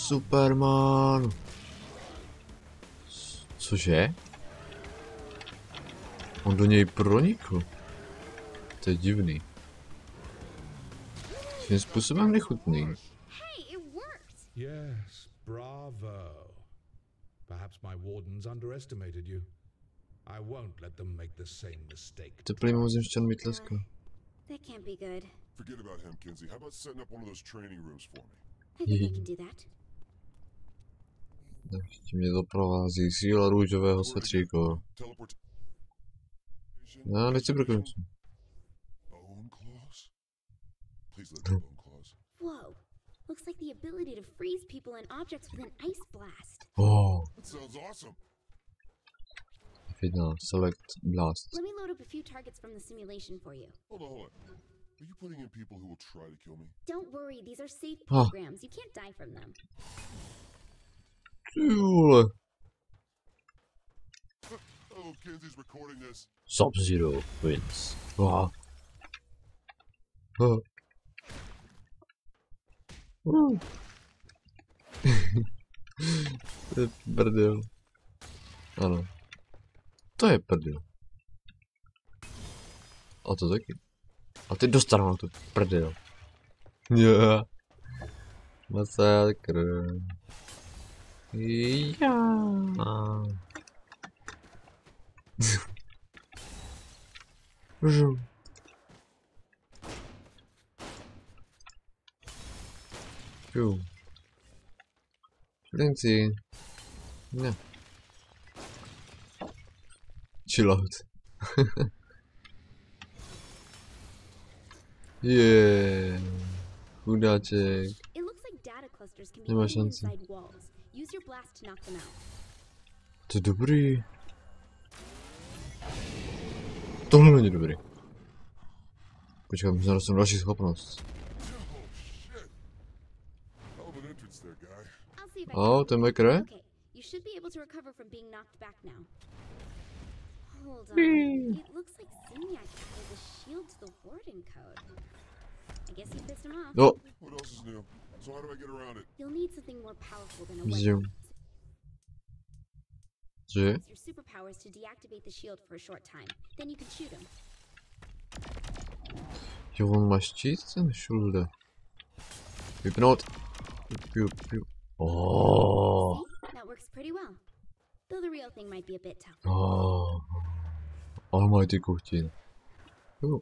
Superman. Cože? On do něj pronikl. To je divný. Svým způsobem nechutný. Yes, bravo. Perhaps my wardens underestimated you. I won't let them make the same mistake. Teplý mimozemšťan mi tleská. That can't be good. Forget about him, Kinsey. How about setting up one of those training rooms for me? I think I can do that. Ještě mě doprovází síla růžového svetříku. No, nechci pro koncu. Bone claws? Please let me bone claws. Whoa. Looks like the ability to freeze people and objects with an ice blast. Oh. That sounds awesome. Final, select blast. Let me load up a few targets from the simulation for you. Hold on. Are you putting in people who will try to kill me? Don't worry, these are safe programs. You can't die from them. Cool. Oh, Kinsey's recording this. Sub-Zero wins. Wow. Oh. To je prdel. Ano. To je prdel. A to taky. A ty dostanu na tu prdel. Yeah. Masakr. Ja. Žu. Žu. Šlinci. Ne. Chill out. Yeah. Chudáček. It looks like data clusters can be Nemá hidden šanci. inside walls. Use your blast to knock them out. To je dobrý. Tohle není dobrý. Počkej, možná jsem další schopnost. I'll see if I Oh, can. ten mekre? Okay, you should be able to recover from being knocked back now. Hold on. It looks like Zinyak added a shield to the warden code. I guess he pissed him off. No. What else is new? So how do I get around it? You'll need something more powerful than a Zoom. weapon. Že? Use your superpowers to deactivate the shield for a short time. Then you can shoot him. Jo, on má štít ten šulde. Vypnout. Piu, piu. Oh. See? That works pretty well. Though the real thing might be a bit tough. Oh. Almighty kuchtin. Oh.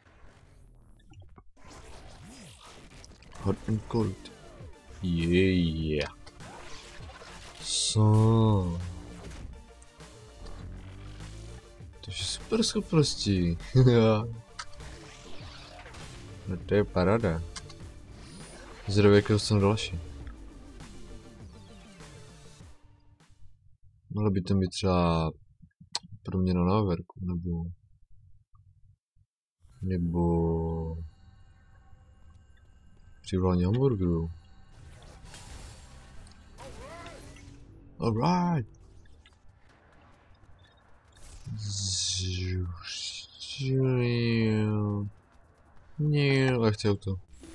Hot and cold. Yeah. So. To je super schopnosti. No to je paráda. Zrovna jsem další. Mohlo by to být třeba proměna na verku, nebo přivolání hamburgerů. Alright. Ne, lehce auto.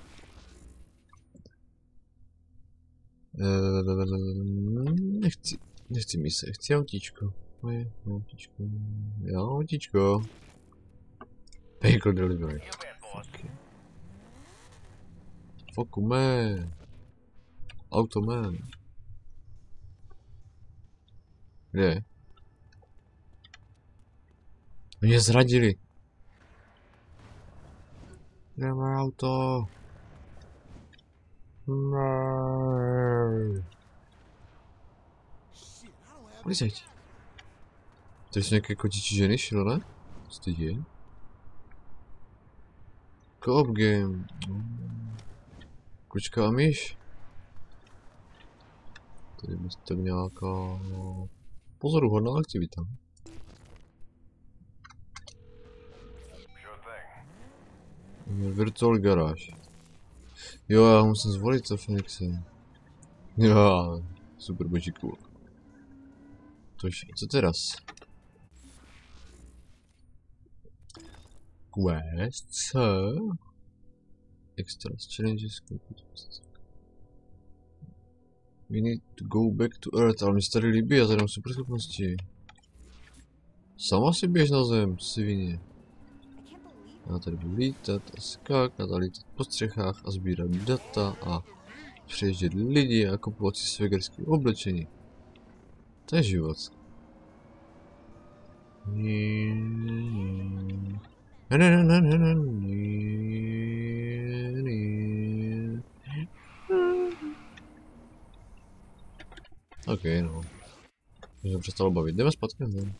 Nechci mise, chci autíčko. Moje autíčko. Jo, autíčko. Vehicle delivery. Okay. Fuck man. Auto man. Kde je? Mě zradili. Kde má auto? Policajti. To jsou nějaké kočičí ženy šlo, ne? Co to je? Co-op game. Kočka a myš. Tady by to nějaká pozoruhodná aktivita. Virtual garáž. Jo, já musím zvolit to Fenixe. Jo, super božíku. Tož, co teraz? Quest, co? Extras, challenges, We need to go back to Earth, ale mi se tady líbí, já tady mám super schopnosti. Sama si běž na zem, svině. Já tady budu lítat a skákat a lítat po střechách a sbírat data a přeježdět lidi a kupovat si svegerské oblečení. To je život. OK, no. Už jsem přestal bavit. Jdeme zpátky na zem.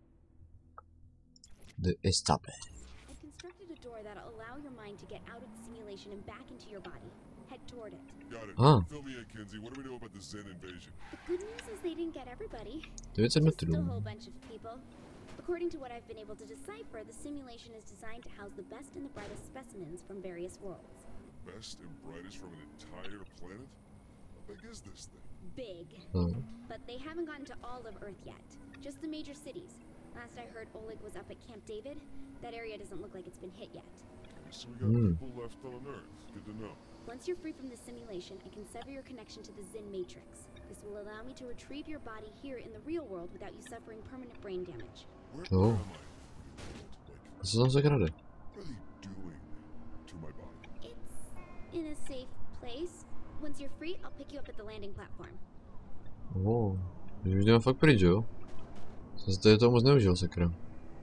The estape. I've constructed a door that'll allow your mind to get out of the simulation and back into your body. Head toward it. Got it. Ah. Fill me in, Kinsey. What do we know about the Zen invasion? The good news is they didn't get everybody. 900 Just a metrů. whole bunch of people. According to what I've been able to decipher, the simulation is designed to house the best and the brightest specimens from various worlds. Best and brightest from an entire planet? How big is this thing? Big. No. But they haven't gotten to all of Earth yet. Just the major cities. Last I heard, Oleg was up at Camp David. That area doesn't look like it's been hit yet. So we got people left on Earth. Good to know. Once you're free from the simulation, I can sever your connection to the Zen Matrix. This will allow me to retrieve your body here in the real world without you suffering permanent brain damage. Where Oh. am I? Co tam se krade? What are they doing to my body? It's in a safe place. Once you're free, I'll pick you up at the landing platform. Že už jdeme fakt pryč, jo? Jsem se tady toho moc neužil, sakra.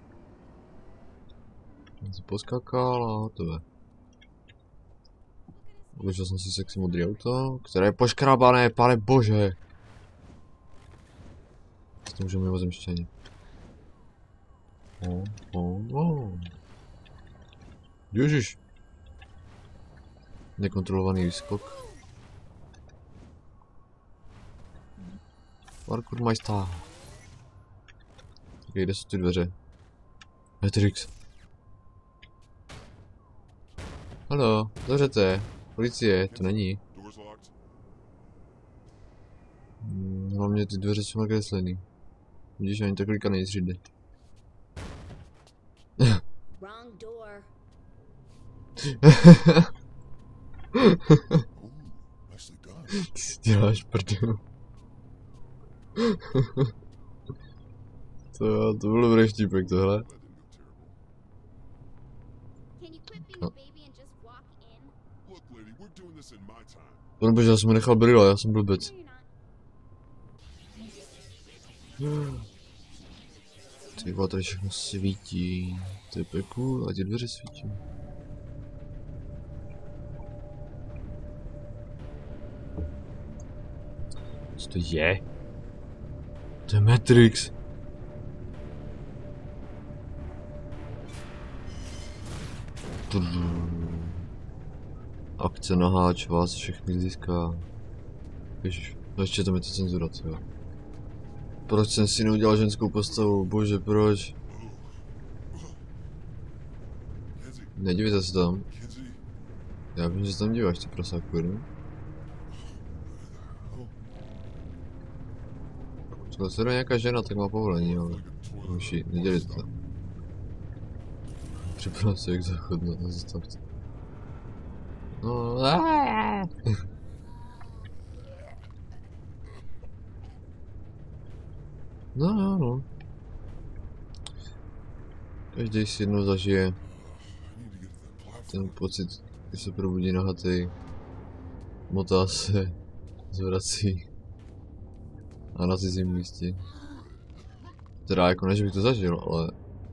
Jsem si poskakal a hotové. Uložil jsem si sexy modrý auto, které je poškrábané, pane bože! S tím můžeme mimozemšťani. Ježiš! Nekontrolovaný výskok. Parkour majstá. Okay, kde jsou ty dveře? Matrix. Haló, zavřete. Policie, to není. Doors locked. Hlavně ty dveře jsou nakreslený. Vidíš, ani to klika není 3D. Wrong door. Oh, nicely done. Ty si děláš prdel. To byl dobrý vtípek tohle. That didn't go terrible. Can you quit being a baby and just walk in? Look, lady, we're doing this in my time. Pane bože, já jsem mu nechal brýle, já jsem blbec. No, you're not. Ty vole, tady všechno svítí. To je cool, a ty dveře svítí. Co to je? To je Matrix. Akce na háč vás všechny získá. Ježiš, no ještě tam je to cenzura, jo. Proč jsem si neudělal ženskou postavu? Bože, proč? Kinsey, Nedívejte se tam. Kinsey. Já vím, že se tam díváš, ty prasáku, ne? Oh, Když se nějaká žena, tak má povolení, ale... like a toilet. Muši, nedělejte to. Připravám se jak záchod na zastavce. No, no. Každý si jednou zažije I need to get to that platform. ten pocit, když se probudí nahatej, motá se, zvrací a na cizím místě. Teda jako ne, že bych to zažil, ale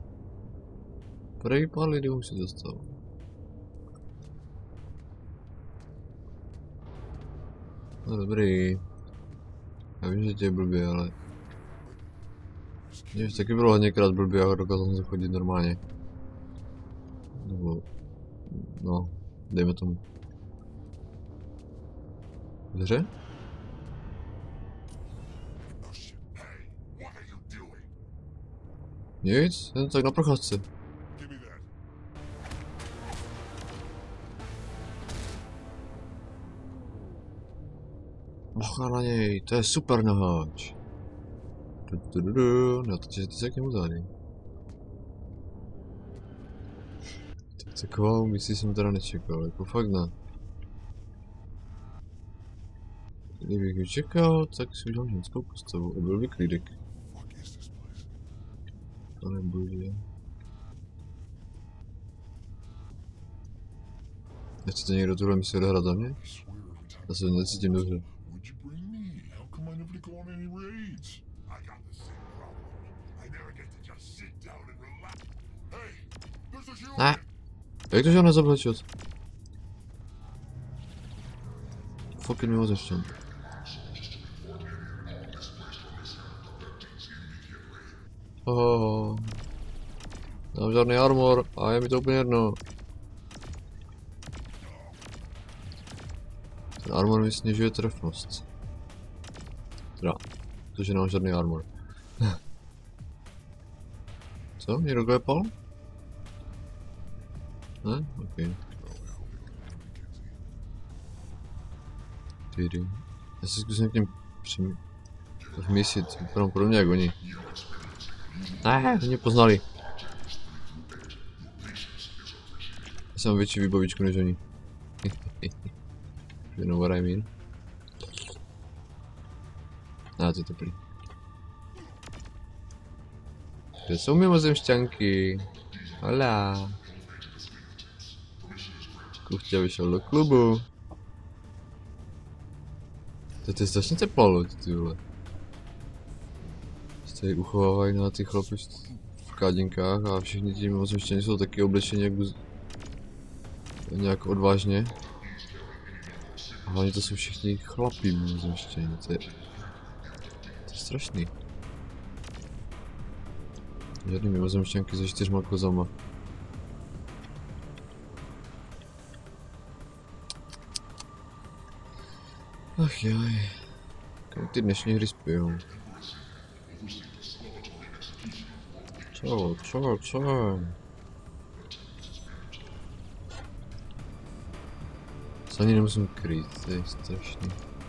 prej pár lidí už se dostal. No dobrý. Já vím, že tě je blbě, ale... Mě už taky bylo hodněkrát blbě a dokázal jsem se chodit normálně. Nebo... No, dejme tomu. Dveře? Oh shit. Hey, what are you doing? Nic, jen tak na procházce. Give me that. Bacha na něj, to je super naháč. No, takže ty se k němu zády. Tak takovou misí jsem teda nečekal, jako fakt ne. Kdybych ji čekal, tak si udělal ženskou postavu a byl by klídek. Fuck is this place? To nebude. Nechcete někdo tuhle misi odehrát za mě? I swear every time Já se necítím dobře. would you bring me? How come I never go on any raids? I got the same problem. I never get to just sit down and relax. Hey, there's a human! Ne! Jak to, že on nezabral čas? Fucking mimozemšťan. Nemám žádný armor a je mi to úplně jedno. Ten armor mi snižuje trefnost. Teda, protože nemám žádný armor. Co? Někdo klepal? Ne? OK. Tyry. Já si zkusím k něm vmísit, vypadám podobně jak oni. Ne, mě poznali. Já jsem větší výbavičku než oni. You know what I mean? To je teplý. Kde jsou mimozemšťanky? Hola. Kuchťa vyšel do klubu. To je strašně teplá loď, ty vole. Se tady uchovávají na ty chlapy v kádinkách a všichni ti mimozemšťani jsou taky oblečeni nějak odvážně. A hlavně to jsou všichni chlapí mimozemšťani, to je strašný. Žádný mimozemšťanky se 4 kozama. Ach jaj, kam ty dnešní hry spějou? Co? Se ani nemusím krýt, to je strašný.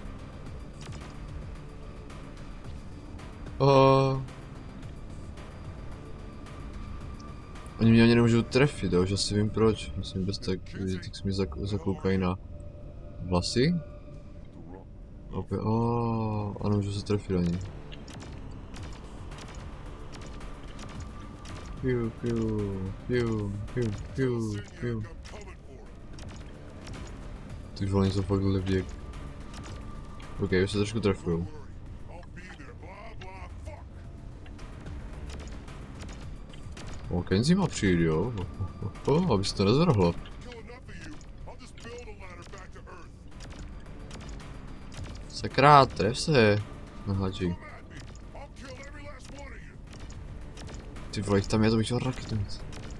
Oni mě ani nemůžou trefit, já už asi vím proč. Myslím bez tak se mi zakloukají na vlasy. Opět, a nemůžu se trefit ani. Piu. Ty vole, jsou fakt levděk. OK, už se trošku trefujou. Kenzie má přijít, jo? Aby se to nezvrhlo. Sakra, tref se. Naháčí. Ty vole, tam je, to bych chtěl raketu mít.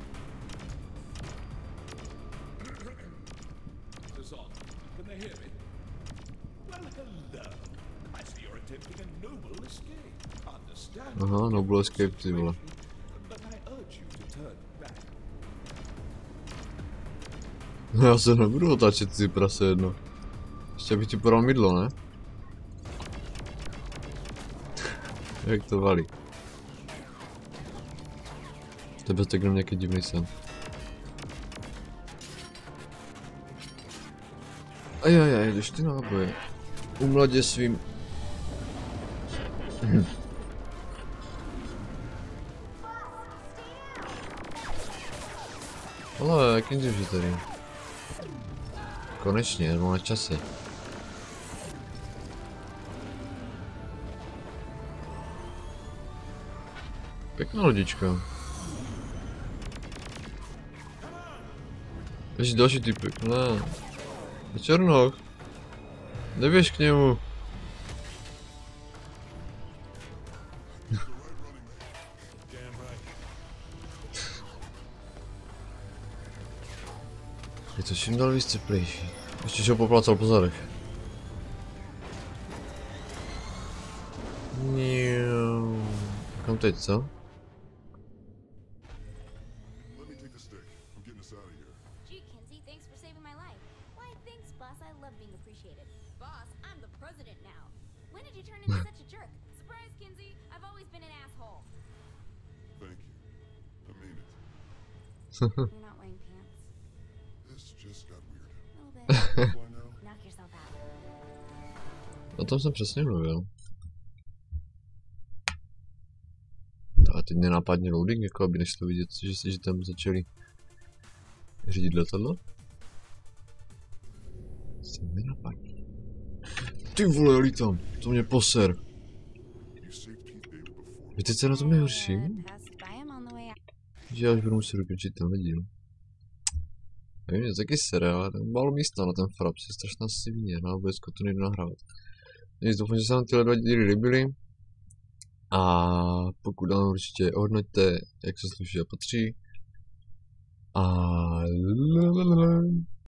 Aha, noble escape, ty vole. Já se nebudu otáčet, ty prase jedno. Ještě bych ti podal mydlo, ne? Jak to valí? Tebe tak jenom nějaký divný sen. Ajajaj, jdeš ty náboje. U mladě svým. Ale jak jim že tady? Konečně, jenom na čase. Pěkná lodička. Ještě další typek, ne. Černoch. Neběž k němu. Je to čím dál víc teplejší. Ještě že ho poplácal po zadech. Kam teď, co? Gee, Kinsey, thanks for saving my life. Why, thanks, boss. I love being appreciated. Boss, I'm the president now. When did you turn into such a jerk? Surprise, Kinsey. I've always been an asshole. Thank you. I mean it. You're not wearing pants. This just got weird. A little bit. Why now? Knock yourself out. O tom jsem přesně mluvil. A teď nenápadně loading, jako aby nešlo vidět, že tam začali řídit letadlo. Jsem nenápadně. Ty vole, já lítám, to mě poser. Víte, co je na tom nejhorší? Že já už budu muset dokončit tenhle díl. Nevím, mě taky sere, ale málo místa na ten fraps, je strašná svině, no a vůbec to nejde nahrávat. Nic, doufám, že se vám tyhle 2 díly líbily. A pokud vám určitě ohodnoťte, jak se sluší a patří. A